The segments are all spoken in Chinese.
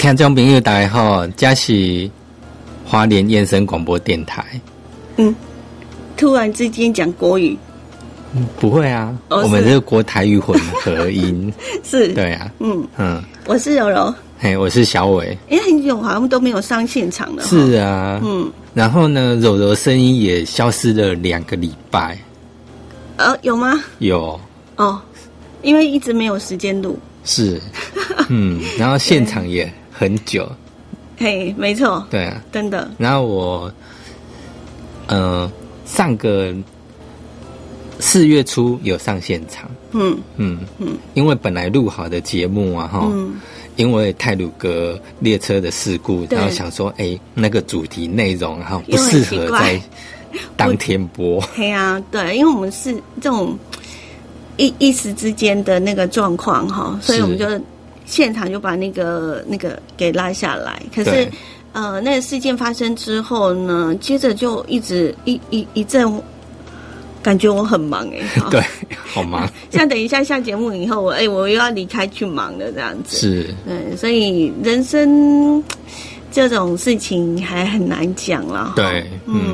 听众朋友大家好，这是花莲燕声广播电台。 突然之间讲国语， 不会啊，我们是国台语混合音， 是， 对啊， 我是柔柔， 我是小伟， 很久好像都没有上现场了， 是啊，然后呢，柔柔声音也消失了2个礼拜， 有吗？ 有哦，因为一直没有时间录， 是，然后现场也很久， 嘿，没错， 对啊， 真的。 然后我，上个4月初有上现场，因为本来录好的节目啊，因为太鲁阁列车的事故，然后想说，那个主题内容然后不适合在当天播。 对啊，对，因为我们是这种一时之间的那个状况哈，所以我们就现场就把那个给拉下来。可是那个事件发生之后呢，接着就一直一阵。感觉我很忙对，好忙。 像等一下下节目以后，我又要离开去忙了这样子。 是， 所以人生这种事情还很难讲啦。 对，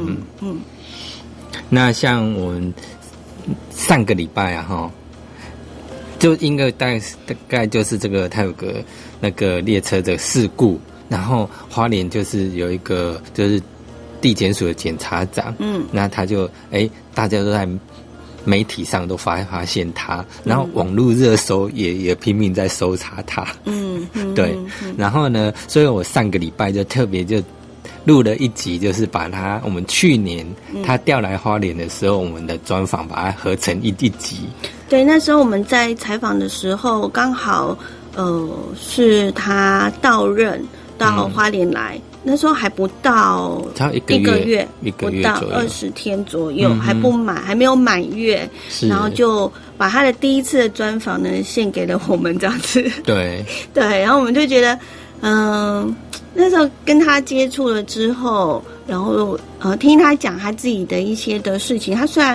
那像我们上个礼拜啊，就应该大概就是这个太鲁阁那个列车的事故，然后花莲就是有一个就是地检署的检察长，那他就大家都在媒体上都发现他，然后网络热搜也拼命在搜查他，对，然后呢，所以我上个礼拜就特别就录了一集，就是把我们去年他调来花莲的时候，我们的专访把它合成一集。 对，那时候我们在采访的时候，刚好是他到任到花莲来。那时候还不到一个月，不到20天左右，还没有满月，然后就把他的第一次的专访呢献给了我们这样子。 对对，然后我们就觉得，那时候跟他接触了之后，然后听他讲他自己的一些的事情，他虽然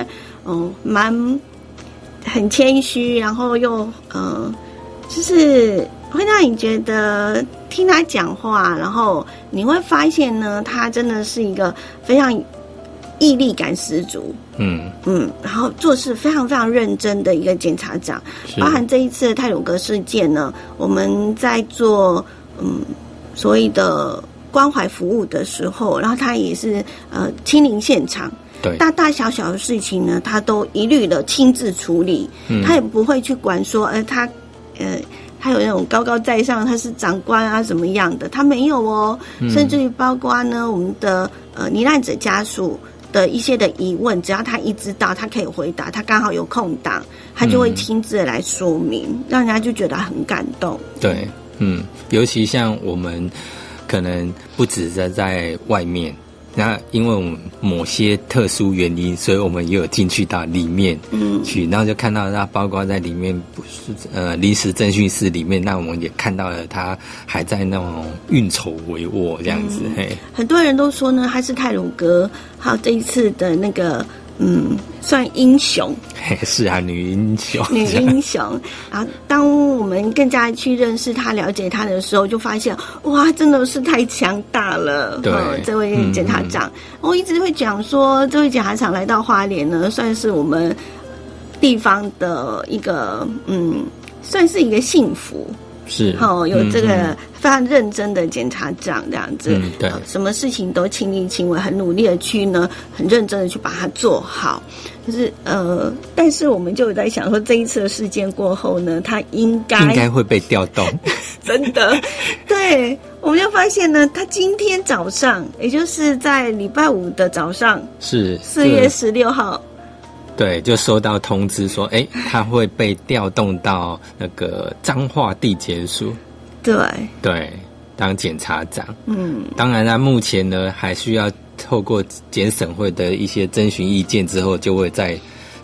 很谦虚，然后又就是会让你觉得听他讲话，然后你会发现呢，他真的是一个非常毅力感十足，然后做事非常非常认真的一个检察长。包含这一次的太鲁阁事件呢，我们在做所谓的关怀服务的时候，然后他也是亲临现场。 对， 大大小小的事情呢，他都一律的亲自处理，他也不会去管说，他有那种高高在上，他是长官啊怎么样的，他没有哦，甚至于包括呢我们的罹难者家属的一些的疑问，只要他一知道，他可以回答，他刚好有空档，他就会亲自来说明，让人家就觉得很感动。 对，尤其像我们可能不止在外面。那因为我们某些特殊原因，所以我们也有进去到里面去，然后就看到他包括在里面临时侦讯室里面，那我们也看到了他还在那种运筹帷幄这样子。 很多人都说呢，他是太鲁阁，还有这一次的那个算英雄， 是啊，女英雄。 然后当我们更加去认识他、了解他的时候，就发现哇，真的是太强大了。 对， 这位检察长，我一直会讲说，这位检察长来到花莲呢，算是我们地方的一个算是一个幸福。 是， 有这个非常认真的检察长这样子， 对， 什么事情都亲力亲为，很努力的去呢，很认真的去把它做好。就是但是我们就有在想说，这一次的事件过后呢，他应该会被调动， 真的，对，我们就发现呢，他今天早上，也就是在礼拜5的早上， 是 4月16号。 对，就收到通知说，他会被调动到那个彰化地检署，对，当检察长。当然他目前呢还需要透过检审会的一些征询意见之后，就会再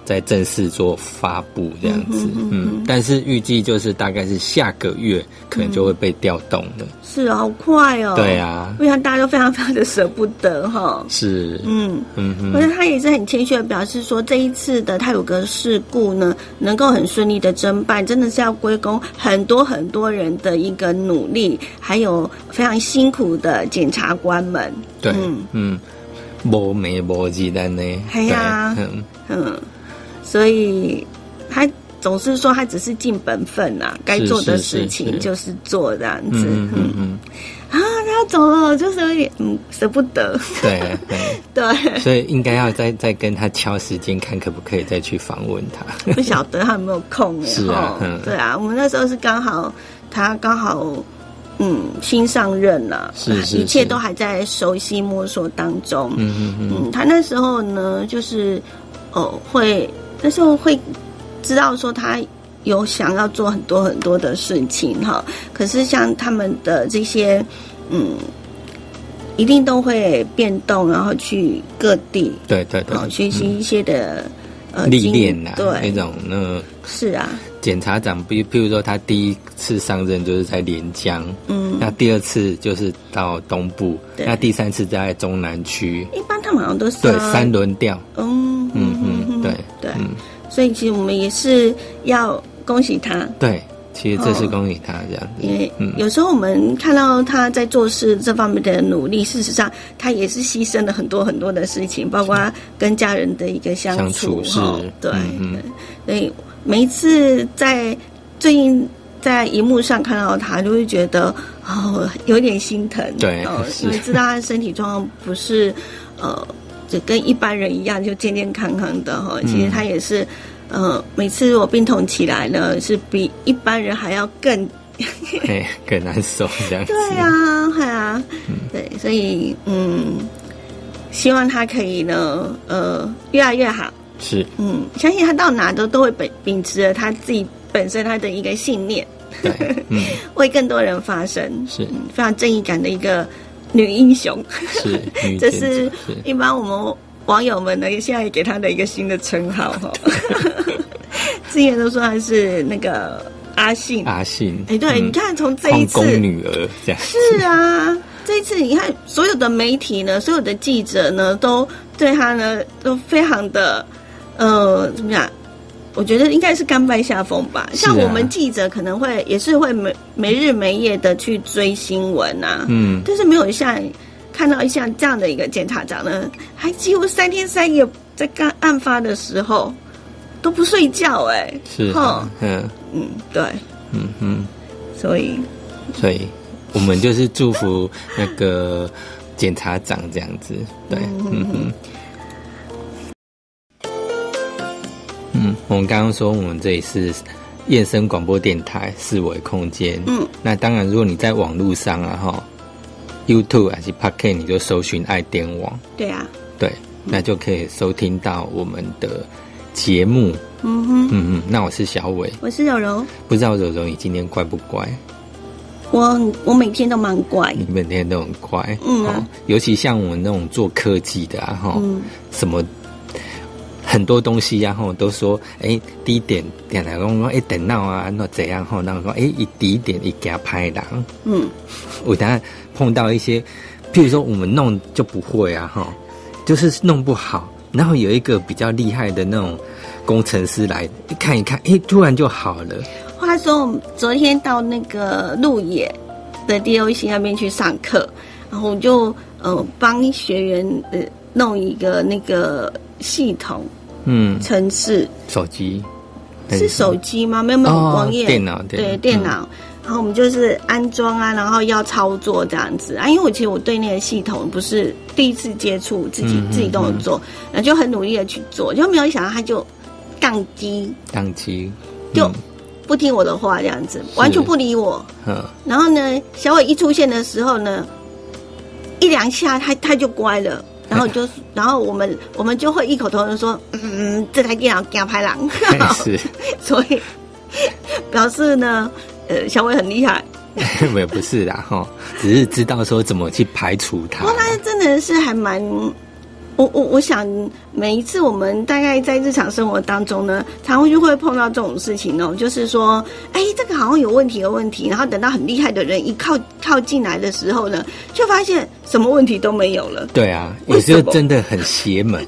再正式做发布这样子。但是预计就是大概是下个月可能就会被调动了。 是啊，好快哦。 对啊， 我想大家都非常非常的舍不得哈。 是， 我觉得他也是很谦虚的表示说，这一次的太鲁阁事故呢，能够很顺利的侦办，真的是要归功很多很多人的一个努力，还有非常辛苦的检察官们。 对，无眉无字的呢。 对呀，所以他总是说他只是尽本分啊，该做的事情就是做这样子。他要走了，就是有点舍不得。对对， 所以应该要再跟他敲时间，看可不可以再去访问他。 不晓得他有没有空耶？ 是啊， 对啊，我们那时候是他刚好新上任啊，一切都还在熟悉摸索当中。他那时候呢，就是那时候会知道说他有想要做很多很多的事情哈，可是像他们的这些一定都会变动，然后去各地对学习一些的历练啊， 对那种是啊。 检察长，譬如说他第一次上任就是在连江，那第二次就是到东部，那第三次在中南区。 一般他们好像都是对3轮调。对， 所以其实我们也是要恭喜他。 对，其实这是恭喜他这样子。 因为有时候我们看到他在做事这方面的努力，事实上他也是牺牲了很多很多的事情，包括跟家人的一个相处。 是， 对，所以每一次最近在荧幕上看到他，就会觉得有点心疼。 对， 因为知道他的身体状况不是就跟一般人一样就健健康康的哈。其实他也是每次我病痛起来呢，是比一般人还要更难受这样子。 对啊，对，所以希望他可以呢越来越好。 是， 相信他到哪都会秉持着他自己本身他的一个信念， 对， 为更多人发声， 是非常正义感的一个女英雄， 是， 这是一般我们网友们呢现在给他的一个新的称号哈。之前都说他是那个阿信，对，你看从这一次皇宫女儿这样， 是啊。这一次你看所有的媒体呢，所有的记者呢，都对他呢都非常的怎么讲？我觉得应该是甘拜下风吧。像我们记者可能也是会没日没夜的去追新闻啊，但是没有看到像这样的一个检察长呢，还几乎3天3夜在刚案发的时候都不睡觉是对，所以我们就是祝福那个检察长这样子，对，我们刚刚说我们这里是燕声广播电台4维空间，那当然如果你在网络上啊YouTube 还是 Podcast 你就搜寻爱点网， 对啊， 对，那就可以收听到我们的节目。那我是小伟， 我是柔柔， 不知道柔柔你今天乖不乖？ 我每天都蛮乖， 你每天都很乖，尤其像我们那种做科技的什么很多东西都说第一点来说电脑啊那怎样然后说第一点一给他拍档，我等下碰到一些譬如说我们弄就不会就是弄不好，然后有一个比较厉害的那种工程师来看一看，突然就好了。 话说我们昨天到那个鹿野的 DOC 那边去上课，然后我就帮学员弄一个那个系统，程式手机是手机吗？没有网页， 电脑对电脑。然后我们就是安装啊，然后要操作这样子啊。因为其实我对那个系统不是第一次接触，自己都有做，然后就很努力的去做，就没有想到他就宕机，就不听我的话这样子，完全不理我。然后呢，小伟一出现的时候呢，1-2下他就乖了。然后我们就会异口同声说，这台电脑给他拍狼， 是， 所以表示呢，小伟很厉害。 也不是啦只是知道说怎么去排除它。 不过他真的是还蛮我想每一次我们大概在日常生活当中呢，常就会碰到这种事情哦，就是说，这个好像有问题，然后等到很厉害的人一靠进来的时候呢，就发现什么问题都没有了。 对啊，有时候真的很邪门，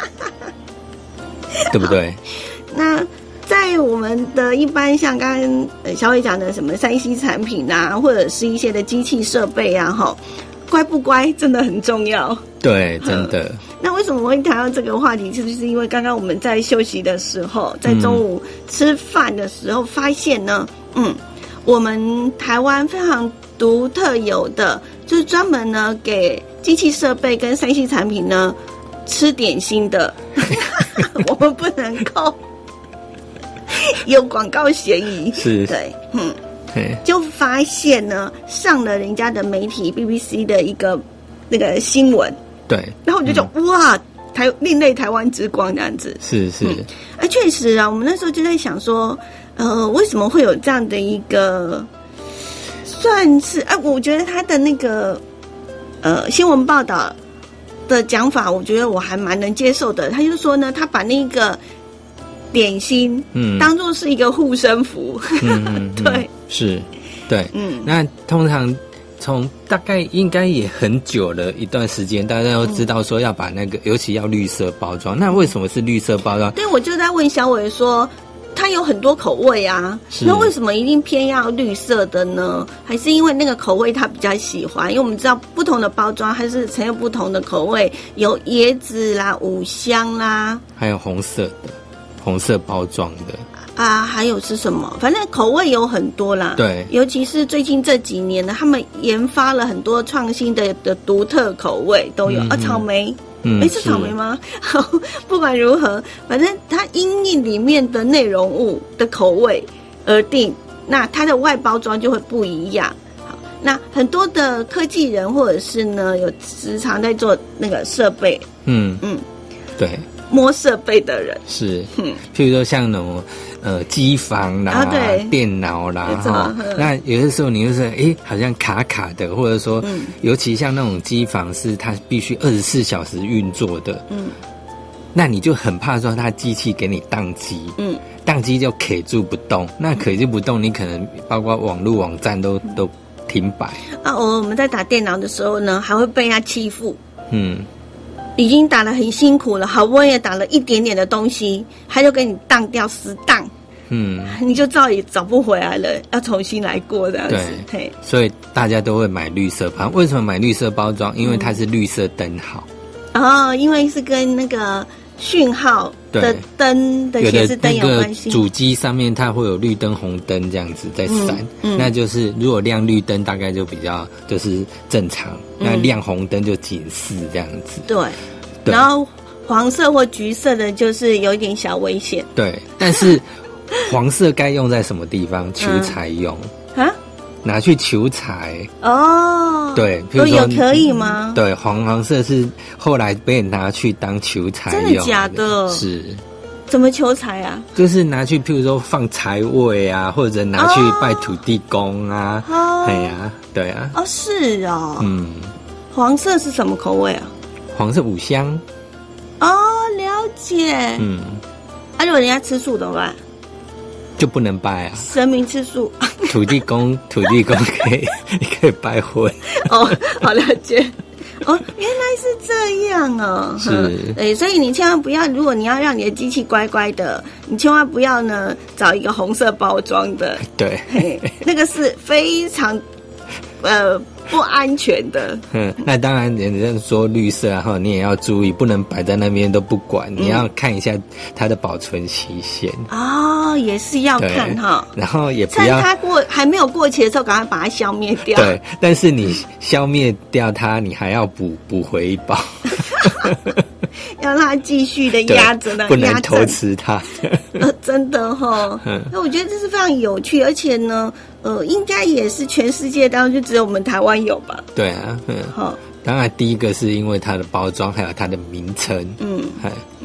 对不对？ 那在我们的一般像刚刚小伟讲的什么3C 产品啊，或者是一些的机器设备啊，乖不乖真的很重要。 对，真的。 那为什么会谈到这个话题？就是因为刚刚我们在休息的时候，在中午吃饭的时候发现呢，我们台湾非常独特有的，就是专门呢给机器设备跟3C 产品呢吃点心的，我们不能够有广告嫌疑。 是， 对，就发现呢，上了人家的媒体 BBC 的一个那个新闻， 对， 然后我就觉得哇，另类台湾之光这样子， 是， 确实啊，我们那时候就在想说，为什么会有这样的一个，算是我觉得他的那个新闻报道的讲法，我觉得我还蛮能接受的。他就说呢，他把那个点心当作是一个护身符，对。 是，对，那通常从大概应该也很久了一段时间，大家都知道说要把那个，尤其要绿色包装。那为什么是绿色包装？ 对，我就在问小伟说，它有很多口味啊，那为什么一定偏要绿色的呢？还是因为那个口味他比较喜欢？因为我们知道不同的包装还是呈现不同的口味，有椰子啦、五香啦， 还有红色包装的。 还有是什么？反正口味有很多啦。 对， 尤其是最近这几年呢，他们研发了很多创新的独特口味都有。草莓，是草莓吗？不管如何，反正它因应里面的内容物的口味而定，那它的外包装就会不一样。好，那很多的科技人或者是呢有时常在做那个设备， 对。 摸设备的人是，譬如说像那种机房啦、电脑啦，那有的时候你就是好像卡卡的，或者说，尤其像那种机房是它必须24小时运作的，那你就很怕说它机器给你宕机，宕机就卡住不动，那卡住不动，你可能包括网络网站都停摆我们在打电脑的时候呢，还会被他欺负，已经打得很辛苦了，好不容易打了一点点的东西，他就给你当掉死当，你就照也找不回来了，要重新来过这样子。 对，所以大家都会买绿色包。为什么买绿色包装？因为它是绿色灯号。 因为是跟那个讯号的灯的显示灯有关系。 主机上面它会有绿灯、红灯这样子在闪，那就是如果亮绿灯大概就比较就是正常，那亮红灯就警示这样子。 对，然后黄色或橘色的就是有一点小危险。 对，但是黄色该用在什么地方？求财用拿去求财对，譬如说可以吗？ 对，黄色是后来被拿去当求财用。 真的假的？ 是。 怎么求财啊？ 就是拿去譬如说放财位啊，或者拿去拜土地公啊。对啊。 是哦。黄色是什么口味啊？ 黄色五香。 了解。如果人家吃素怎么办？ 就不能拜啊！ 神明吃素， 土地公可以拜荤。 好了解。原来是这样哦。 是。 所以你千万不要，如果你要让你的机器乖乖的，你千万不要呢找一个红色包装的。 对。 那个是非常不安全的。 那当然，人家说绿色啊，你也要注意，不能摆在那边都不管，你要看一下它的保存期限。 也是要看哈。 然后也不要在它还没有过期的时候，赶快把它消灭掉。 对，但是你消灭掉它，你还要补回一包。 要让它继续的压着呢， 不能偷吃它。 真的那我觉得这是非常有趣，而且呢，应该也是全世界当中就只有我们台湾有吧？ 对啊，当然第一个是因为它的包装，还有它的名称。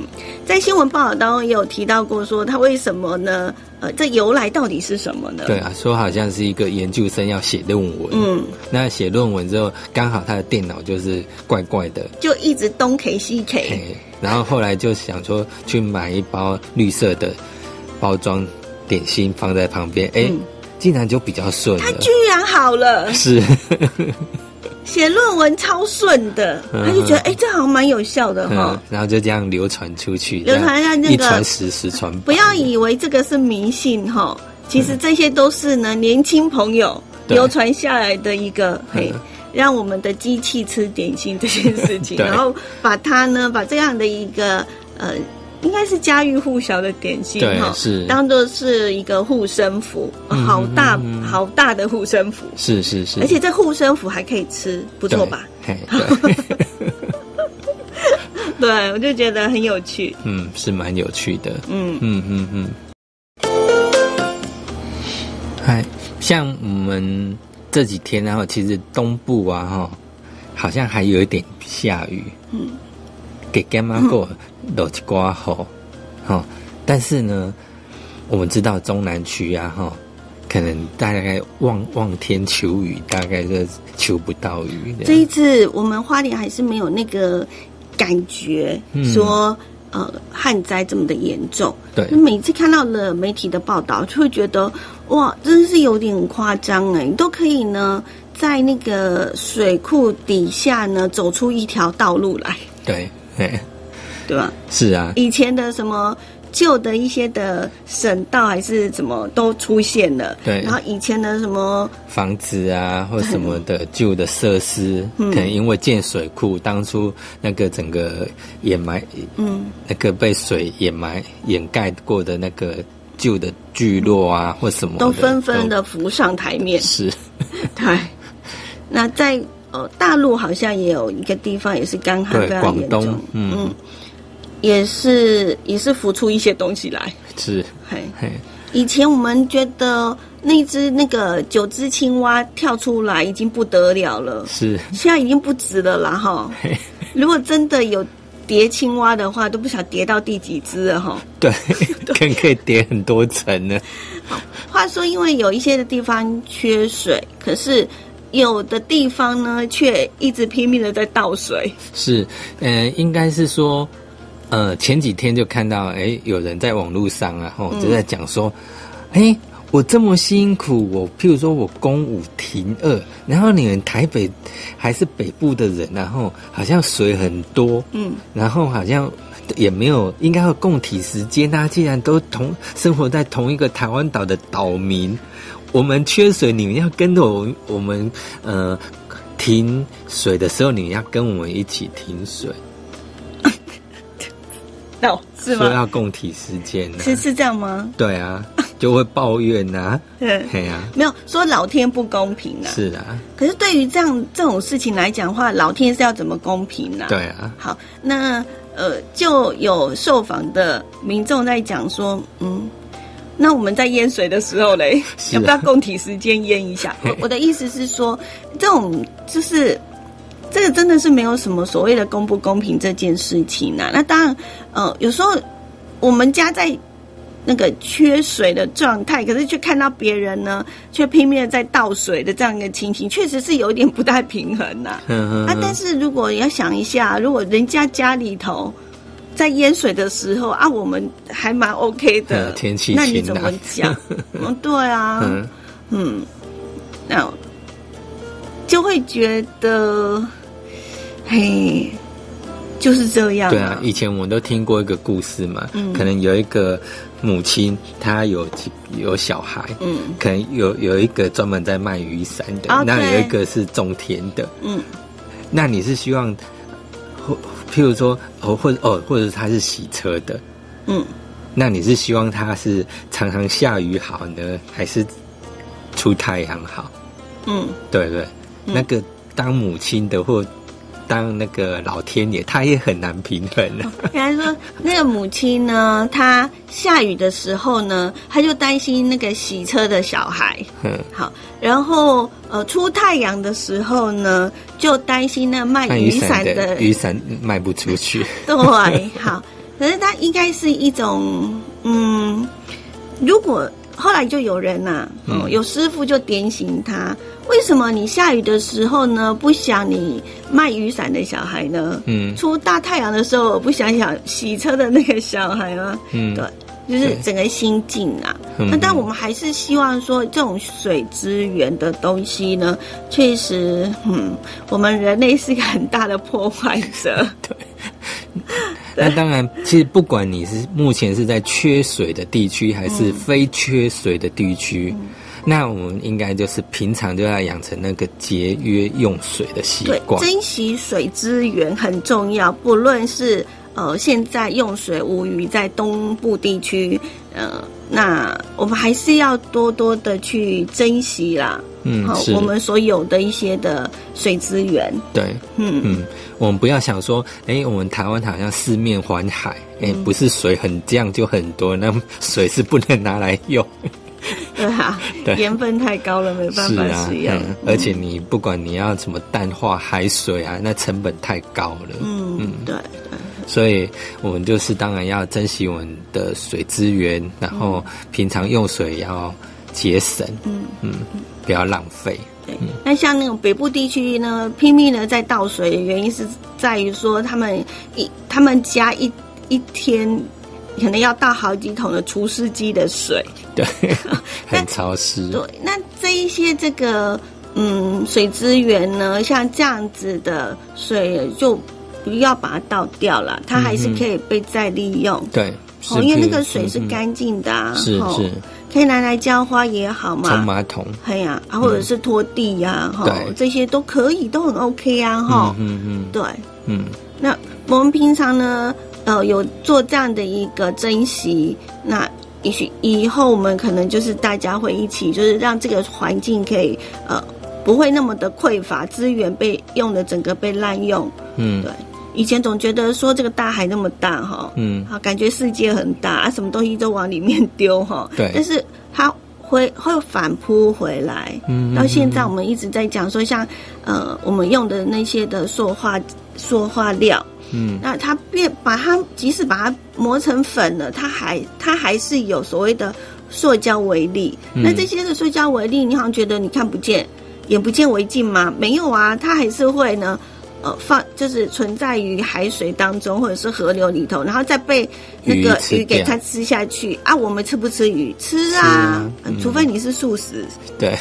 在新闻报道当中也有提到过，说他为什么呢？这由来到底是什么呢？ 对啊，说好像是一个研究生要写论文，那写论文之后，刚好他的电脑就是怪怪的， 就一直东 K 西 K， 然后后来就想说去买一包绿色的包装点心放在旁边，竟然就比较顺了， 他居然好了， 是。 写论文超顺的，他就觉得这好像蛮有效的哈， 然后就这样流传出去， 流传下一传十，十传百。 不要以为这个是迷信哈，其实这些都是呢年轻朋友流传下来的一个让我们的机器吃点心这件事情，然后把这样的一个应该是家喻户晓的点心哈，是当做是一个护身符，好大的护身符， 是， 而且这护身符还可以吃，不错吧？ 对， 对，我就觉得很有趣， 是蛮有趣的，像我们这几天，然后其实东部啊，好像还有一点下雨，给干妈过落一刮雨，但是呢，我们知道中南区啊，可能大概望天求雨，大概就求不到雨。 这一次我们花莲还是没有那个感觉，说旱灾这么的严重。 对， 每次看到了媒体的报道，就会觉得哇，真的是有点夸张你都可以呢，在那个水库底下呢，走出一条道路来。 对。 对吧？ 是啊， 以前的什么旧的一些的省道还是什么都出现了， 对。 然后以前的什么房子啊或什么的旧的设施，可能因为建水库，当初那个整个掩埋，那个被水掩盖过的那个旧的聚落啊或什么的， 都纷纷的浮上台面。 是， 对。那在大陆好像也有一个地方也是干旱非常严重，广东，也是浮出一些东西来。 是， 以前我们觉得那9只青蛙跳出来已经不得了了， 是， 现在已经不止了啦哈。如果真的有叠青蛙的话，都不晓得叠到第几只了哈。 对，更可以叠很多层呢。 好，话说因为有一些的地方缺水，可是有的地方呢却一直拼命的在倒水。是， 应该是说，前几天就看到，有人在网络上啊，就在讲说，我这么辛苦，譬如说我公5停2，然后你们台北还是北部的人，然后好像水很多，然后好像也没有应该有共体时间啊，既然都生活在同一个台湾岛的岛民，我们缺水，你们要跟着我们停水的时候，你们要跟我们一起停水。是吗？说要共体时间是这样吗？ 对啊，就会抱怨啊。对啊， 没有说老天不公平啊。 是啊， 可是对于这种事情来讲的话，老天是要怎么公平啊？ 对啊。 好，那就有受访的民众在讲说，那我们在淹水的时候嘞，要不要共体时间淹一下？我的意思是说，这种就是这个真的是没有什么所谓的公不公平这件事情啊。那当然，有时候我们家在那个缺水的状态，可是却看到别人呢，却拼命的在倒水的这样一个情形，确实是有一点不太平衡呐。但是如果要想一下，如果人家家里头在淹水的时候啊，我们还蛮 OK 的， 天气那你怎么讲？对啊，那就会觉得，就是这样。 对啊，以前我们都听过一个故事嘛，可能有一个母亲，她有小孩，可能有一个专门在卖雨伞的，那有一个是种田的，那你是希望，譬如说，或者他是洗车的，那你是希望他是常常下雨好呢，还是出太阳好？对不对？那个当母亲的或当那个老天爷，他也很难平衡啊。 比方说，那个母亲呢，她下雨的时候呢，她就担心那个洗车的小孩。好，然后出太阳的时候呢，就担心那卖雨伞的雨伞卖不出去。 对，好。 可是它应该是一种，如果后来就有人有师傅就点醒他，为什么你下雨的时候呢，不想你卖雨伞的小孩呢？出大太阳的时候，不想洗车的那个小孩吗？对。就是整个心境啊，那但我们还是希望说，这种水资源的东西呢，确实，我们人类是一个很大的破坏者。 对。那当然，其实不管你是目前是在缺水的地区，还是非缺水的地区，那我们应该就是平常就要养成那个节约用水的习惯， 对，珍惜水资源很重要，不论是。现在用水无虞，在东部地区，那我们还是要多多的去珍惜啦。我们所有的一些的水资源。 对，我们不要想说，我们台湾好像四面环海，不是水很降就很多，那水是不能拿来用。 对啊，盐分太高了，没办法使用。 而且你不管你要什么淡化海水啊，那成本太高了。 对。 所以我们就是当然要珍惜我们的水资源，然后平常用水要节省，不要浪费。 对，那像那种北部地区呢，拼命的在倒水的原因是在于说，他们家一天可能要倒好几桶的除湿机的水， 对，很潮湿。 对，那这一些这个水资源呢，像这样子的水就不要把它倒掉了，它还是可以被再利用。 对， 因为那个水是干净的啊， 是， 可以拿来浇花也好嘛， 冲马桶， 或者是拖地呀，这些都可以，都很 OK 啊，对，那我们平常呢，有做这样的一个珍惜，那也许以后我们可能就是大家会一起，就是让这个环境可以不会那么的匮乏，资源被用的整个被滥用，对。以前总觉得说这个大海那么大感觉世界很大什么东西都往里面丢对，但是它会反扑回来。到现在我们一直在讲说，像我们用的那些的塑化料，那它即使把它磨成粉了，它还是有所谓的塑胶微粒。那这些的塑胶微粒，你好像觉得你看不见，眼不见为净吗？没有啊，它还是会呢。就是存在于海水当中，或者是河流里头，然后再被那个鱼给它吃下去啊。我们吃不吃鱼？吃啊，除非你是素食。 对，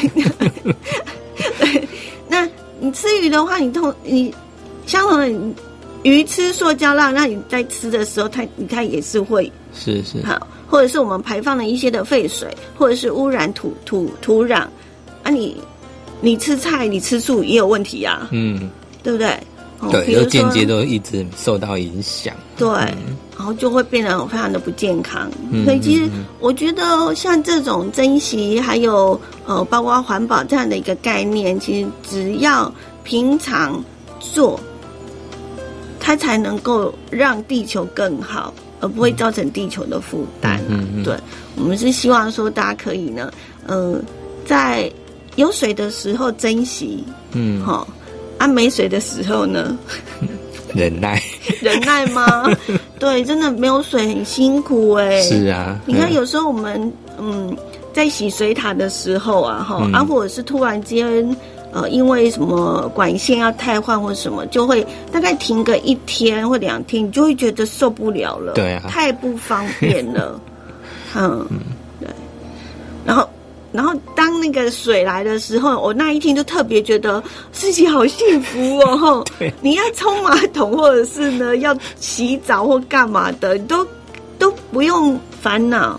对。那你吃鱼的话，你相同的鱼吃塑胶料，那你在吃的时候，它也是会是好，或者是我们排放了一些的废水，或者是污染土壤啊。你吃菜，你吃素也有问题啊。对不对？ 对，就间接都一直受到影响。 对，然后就会变得非常的不健康。所以其实我觉得像这种珍惜，还有包括环保这样的一个概念，其实只要平常做，它才能够让地球更好，而不会造成地球的负担。对，我们是希望说大家可以呢，在有水的时候珍惜，没水的时候呢， 忍耐吗？对，真的没有水很辛苦是啊， 你看有时候我们在洗水塔的时候啊，或者是突然间因为什么管线要汰换或什么，就会大概停个1天或2天，你就会觉得受不了了。 对啊， 太不方便了。对，然后当那个水来的时候，我那一天就特别觉得自己好幸福哦。对，你要冲马桶或者是呢要洗澡或干嘛的，你都不用烦恼。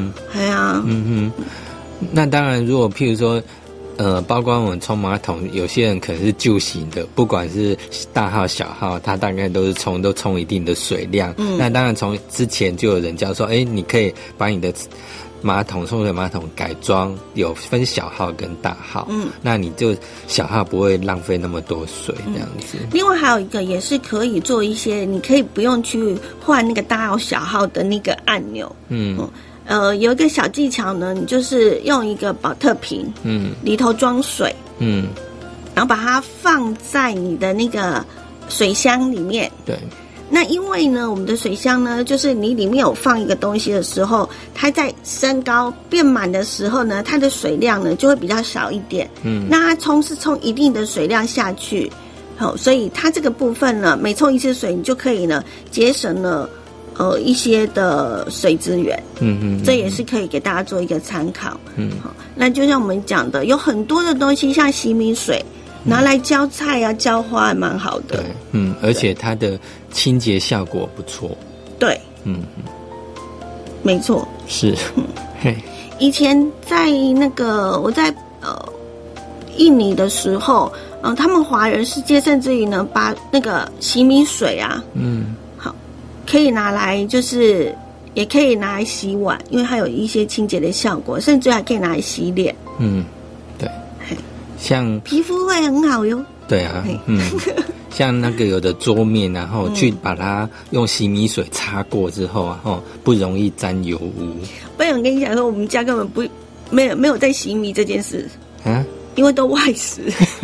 那当然，如果譬如说包括我们冲马桶，有些人可能是旧型的，不管是大号小号，它大概都冲一定的水量。那当然从之前就有人教说，你可以把你的冲水马桶改装，有分小号跟大号。那你就小号不会浪费那么多水这样子。 另外还有一个也是可以做一些，你可以不用去换那个大号小号的那个按钮。有一个小技巧呢，你就是用一个保特瓶，里头装水，然后把它放在你的那个水箱里面。 对。 那因为呢，我们的水箱呢，就是你里面有放一个东西的时候，它在升高变满的时候呢，它的水量呢就会比较少一点。那它是冲一定的水量下去，所以它这个部分呢，每冲一次水，你就可以呢节省了一些的水资源。这也是可以给大家做一个参考。那就像我们讲的，有很多的东西，像洗米水。拿来浇菜啊，浇花还蛮好的。 对，而且它的清洁效果不错。 对，没错， 是。 以前在那个我在印尼的时候，他们华人世界甚至于呢，把那个洗米水啊，好，可以拿来就是也可以拿来洗碗，因为它有一些清洁的效果，甚至还可以拿来洗脸。 对。像皮肤会很好哟。 对啊，像那个有的桌面，然后去把它用洗米水擦过之后啊，不容易沾油污。 不然我跟你讲说，我们家根本没有在洗米这件事啊，因为都外食。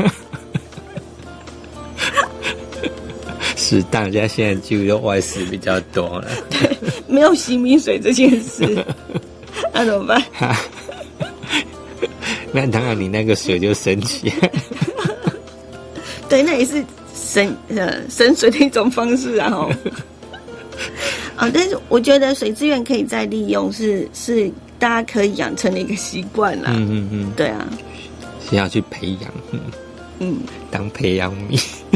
是大家现在就用外食比较多了。 对，没有洗米水这件事，那怎么办？ 那当然，你那个水就神奇。 对，那也是省水的一种方式啊。但是我觉得水资源可以再利用，是大家可以养成的一个习惯啦。对啊， 是要去培养，当培养皿。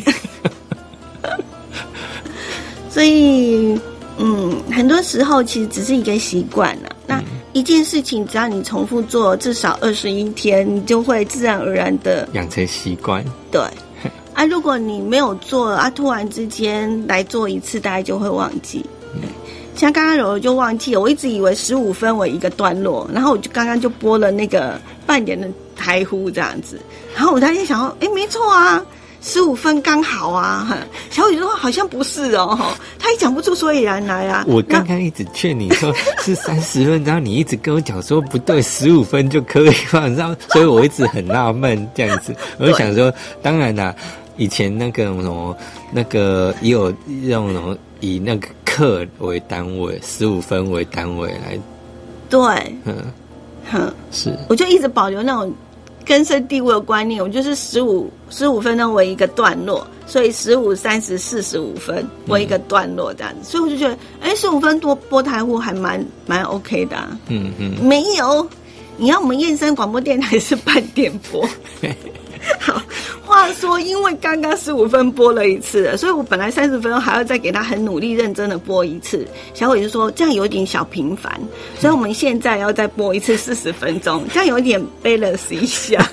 所以，很多时候其实只是一个习惯啦。那一件事情，只要你重复做至少21天，你就会自然而然的养成习惯。 对。如果你没有做突然之间来做一次，大概就会忘记。像刚刚柔就忘记了，我一直以为15分为一个段落，然后我就刚刚就播了那个半点的台呼这样子，然后我在想说，没错啊，15分刚好啊。小雨说好像不是哦，他也讲不出所以然来啊。 我刚刚一直劝你说是30分，然后你一直跟我讲说不对，15分就可以嘛，然后所以我一直很纳闷这样子。我就想说，当然啦，以前那个什么那个也有用什么以那个克为单位，15分为单位来。 对，是，我就一直保留那种根深蒂固的观念，我就是15分钟为一个段落，所以15、30、45分为一个段落这样子，所以我就觉得，15分多播台呼还蛮 OK 的啊。没有，你要我们燕声广播电台是半点播。好，话说，因为刚刚15分播了一次了，所以我本来30分钟还要再给他很努力认真的播一次。小伟就说这样有点小频繁，所以我们现在要再播一次40分钟，这样有点 balance 一下。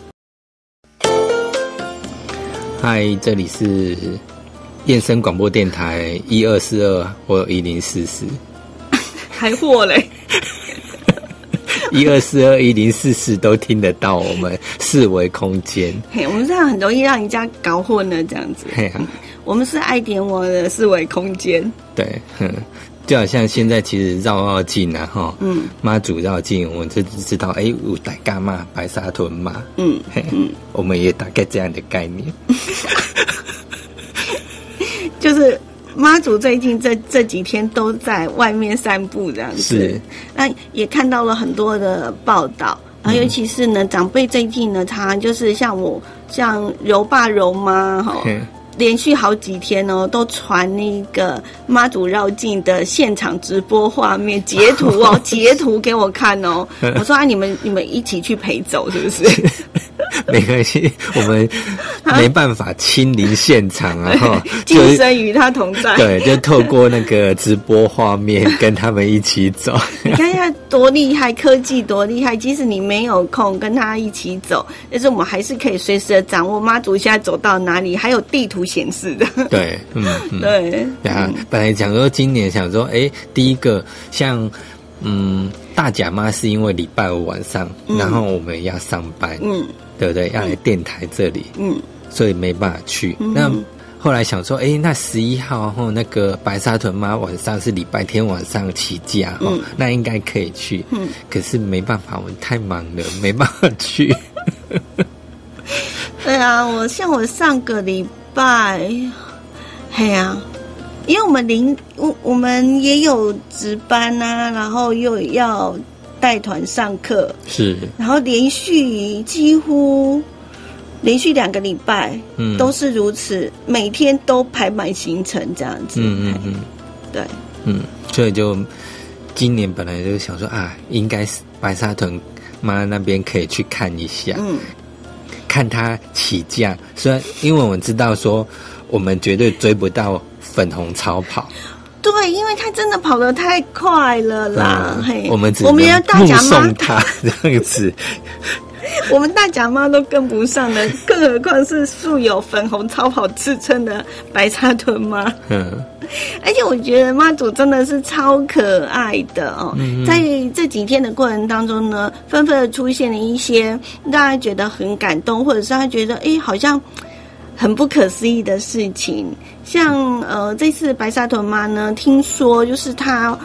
嗨，这里是燕声广播电台1242或1044， 还货嘞。 1242、1044都听得到我们四维空间。 我们这样很容易让人家搞混了，这样子。我们是爱点我的四维空间。对， 就好像现在其实绕境啊，妈祖绕境，我们就知道，有大干嘛白沙屯嘛，我们也大概这样的概念。就是妈祖最近这几天都在外面散步这样子，是，那也看到了很多的报道，然后尤其是呢，长辈最近呢，常常就是像柔爸柔妈连续好几天哦，都传那个妈祖绕境的现场直播画面截图哦，截图给我看哦。我说你们一起去陪走是不是？ 没关系，我们没办法亲临现场啊， 今生与他同在。 对，就透过那个直播画面跟他们一起走。 你看一下多厉害，科技多厉害！即使你没有空跟他一起走，但是我们还是可以随时的掌握妈祖现在走到哪里，还有地图显示的。 对， 对。 本来讲说今年想说，第一个像大甲妈是因为礼拜5晚上，然后我们要上班，对不对？要来电台这里，所以没办法去。那后来想说，那11号后那个白沙屯妈晚上是礼拜天晚上起驾，那应该可以去。可是没办法，我们太忙了，没办法去。 对啊，我上个礼拜， 因为我们也有值班啊，然后又要带团上课， 是， 然后几乎连续2个礼拜，都是如此，每天都排满行程这样子。对， 所以就今年本来就想说啊，应该是白沙屯妈那边可以去看一下，看他起降。虽然因为我们知道说，我们绝对追不到粉红超跑。 对，因为他真的跑得太快了啦， 我们要大甲妈目送他这样子， 我们大甲妈都跟不上了，更何况是素有粉红超跑自称的白沙屯妈。而且我觉得妈祖真的是超可爱的哦，在这几天的过程当中呢，纷纷的出现了一些让大家觉得很感动，或者是他觉得好像很不可思议的事情。像这次白沙屯妈呢，听说就是他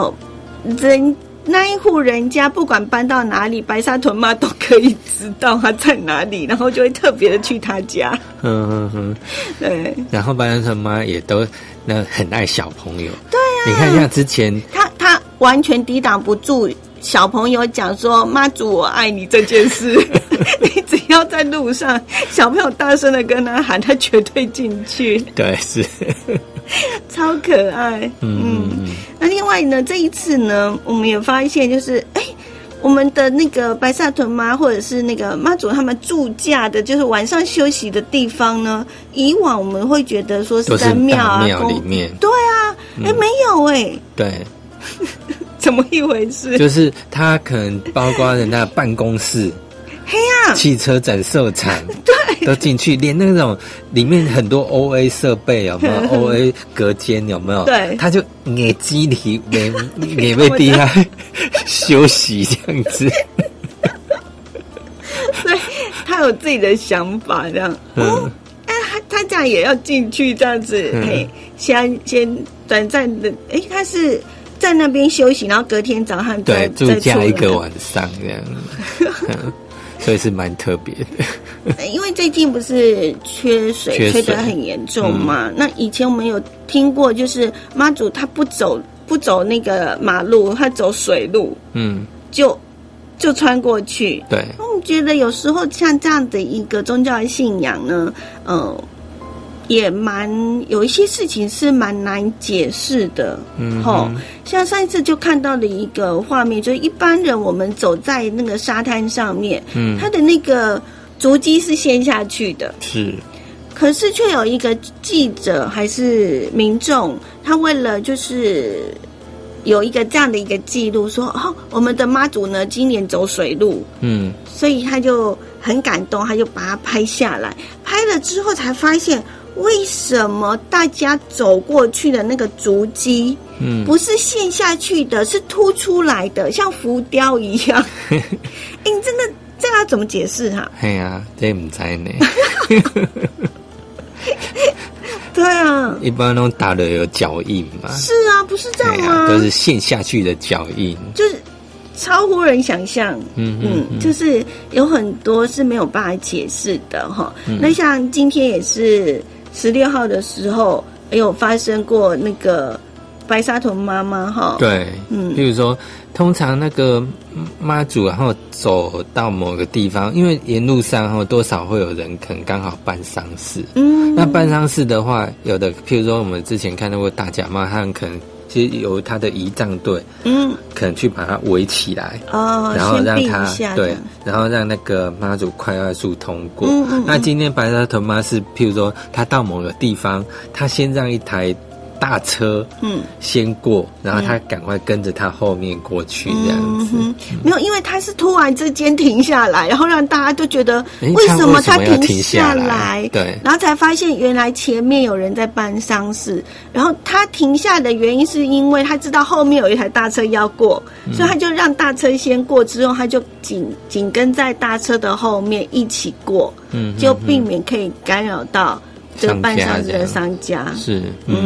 那一户人家不管搬到哪里，白沙屯妈都可以知道他在哪里，然后就会特别的去他家。对。然后白沙屯妈也都很爱小朋友。对啊。你看像之前他完全抵挡不住小朋友讲说妈祖我爱你这件事。你只要在路上小朋友大声的跟他喊，他绝对进去。 对，是。 超可爱。那另外呢，这一次呢，我们也发现就是我们的那个白沙屯妈或者是那个妈祖他们住假的，就是晚上休息的地方呢，以往我们会觉得说是在庙啊庙里面。 对啊，没有对。 怎么一回事？ 就是他可能包括人家的办公室汽车展售场，对，都进去，连那种里面很多 OA 设备有没有？OA 隔间有没有？ 对， 他就眼机里眼被低下休息这样子。 对，他有自己的想法这样。他这样也要进去这样子，先短暂的，他是在那边休息，然后隔天早上再住假一个晚上这样。所以是蛮特别的。因为最近不是缺水缺得很严重嘛，那以前我们有听过，就是妈祖他不走那个马路，他走水路，就穿过去。 对， 我觉得有时候像这样的一个宗教的信仰呢，也有一些事情是蛮难解释的。像上一次就看到了一个画面，就是一般人我们走在那个沙滩上面，他的那个足迹是陷下去的， 是， 可是却有一个记者还是民众，他为了就是有一个这样的一个记录，说我们的妈祖呢今年走水路，所以他就很感动，他就把它拍下来，拍了之后才发现，为什么大家走过去的那个足迹，不是陷下去的，是凸出来的，像浮雕一样。你真的这样要怎么解释哈？ 嘿啊，这不知呢。 对啊， 一般都打的有脚印嘛。 是啊，不是这样吗？ 都是陷下去的脚印， 就是超乎人想象。就是有很多是没有办法解释的哈。那像今天也是16号的时候，有发生过那个白沙屯妈妈哈。 对，比如说，通常那个妈祖然后走到某个地方，因为沿路上后多少会有人可能刚好办丧事。那办丧事的话，有的譬如说我们之前看到过大甲妈，他们可能其实由他的仪仗队，可能去把它围起来，然后让他对，然后让那个妈祖快速通过。那今天白沙屯妈是譬如说他到某个地方，他先让一台大车先过，然后他赶快跟着他后面过去这样子。 没有，因为他是突然之间停下来，然后让大家都觉得为什么他停下来？ 对， 然后才发现原来前面有人在办丧事，然后他停下的原因是因为他知道后面有一台大车要过，所以他就让大车先过，之后他就紧跟在大车的后面一起过，就避免可以干扰到这个办丧事的商家。 是，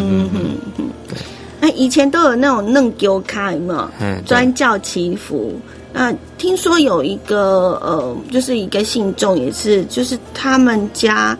那以前都有那种弄丢卡，有没有？专教祈福。那听说有一个就是一个信众也是，就是他们家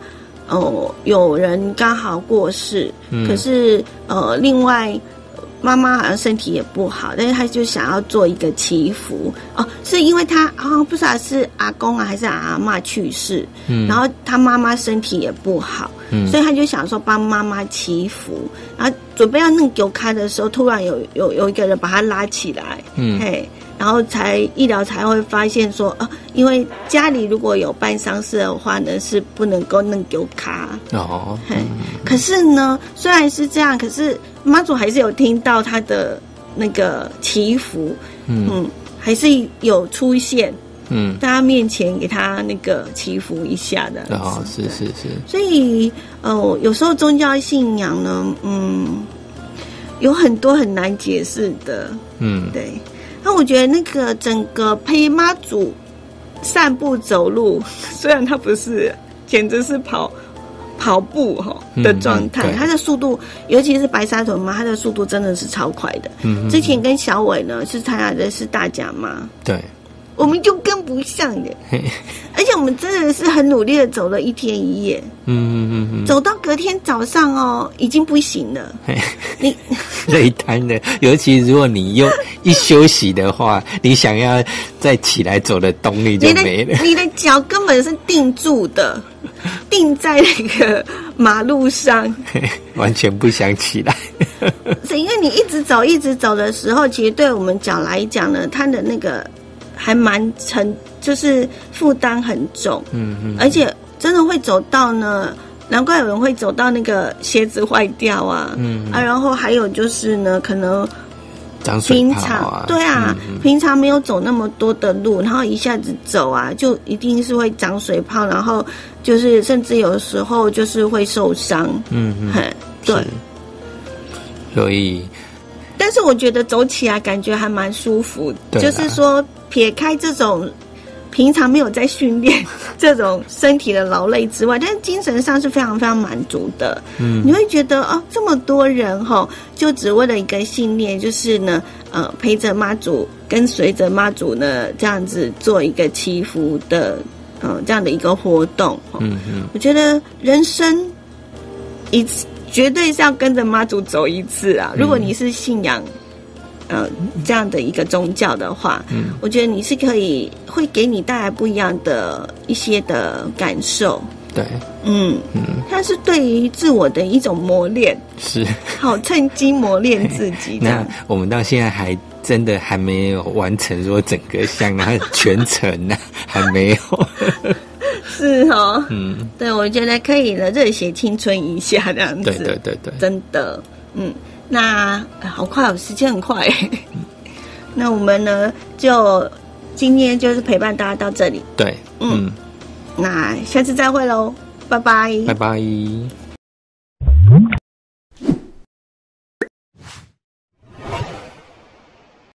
有人刚好过世，可是另外妈妈好像身体也不好，但是他就想要做一个祈福哦，是因为他不知道是阿公还是阿嬷去世，然后他妈妈身体也不好，所以他就想说帮妈妈祈福，然后准备要弄丢开的时候，突然有一个人把他拉起来，嘿，然后医疗才会发现说，因为家里如果有办丧事的话呢，是不能够弄丢卡哦，嘿，可是呢，虽然是这样，可是妈祖还是有听到他的那个祈福，还是有出现，在他面前给他那个祈福一下的。 哦，是。 所以有时候宗教信仰呢，有很多很难解释的，对。那我觉得那个整个陪妈祖散步走路，虽然他不是，简直是跑步的状态，他的速度，尤其是白沙屯妈，他的速度真的是超快的。之前跟小伟呢是参加的是大甲妈，对，我们就跟不上的，而且我们真的是很努力的走了1天1夜，走到隔天早上已经不行了，你累瘫了。尤其如果你又一休息的话，你想要再起来走的动力就没了， 你的脚根本是定住的。定在那个马路上， 完全不想起来。 是因为你一直走的时候，其实对我们脚来讲呢，它的那个还蛮沉，就是负担很重。而且真的会走到呢，难怪有人会走到那个鞋子坏掉啊。然后还有就是呢，可能平常对啊，平常没有走那么多的路，然后一下子走啊，就一定是会长水泡，然后就是甚至有时候就是会受伤。对。 所以， 但是我觉得走起来感觉还蛮舒服，就是说撇开这种平常没有在训练这种身体的劳累之外，但是精神上是非常非常满足的。你会觉得这么多人就只为了一个信念，就是呢陪着妈祖，跟随着妈祖呢这样子做一个祈福的这样的一个活动。我觉得人生一次绝对是要跟着妈祖走一次啊！如果你是信仰这样的一个宗教的话，我觉得你是会给你带来不一样的一些的感受。 对， 它是对于自我的一种磨练， 是好趁机磨练自己。 那我们到现在真的还没有完成说整个像然后全程呢，还没有。 是对，我觉得可以了，热血青春一下这样子。 对， 真的，那好快，时间很快。那我们呢，就今天就是陪伴大家到这里。 对， 那下次再会喽，拜拜， 拜拜。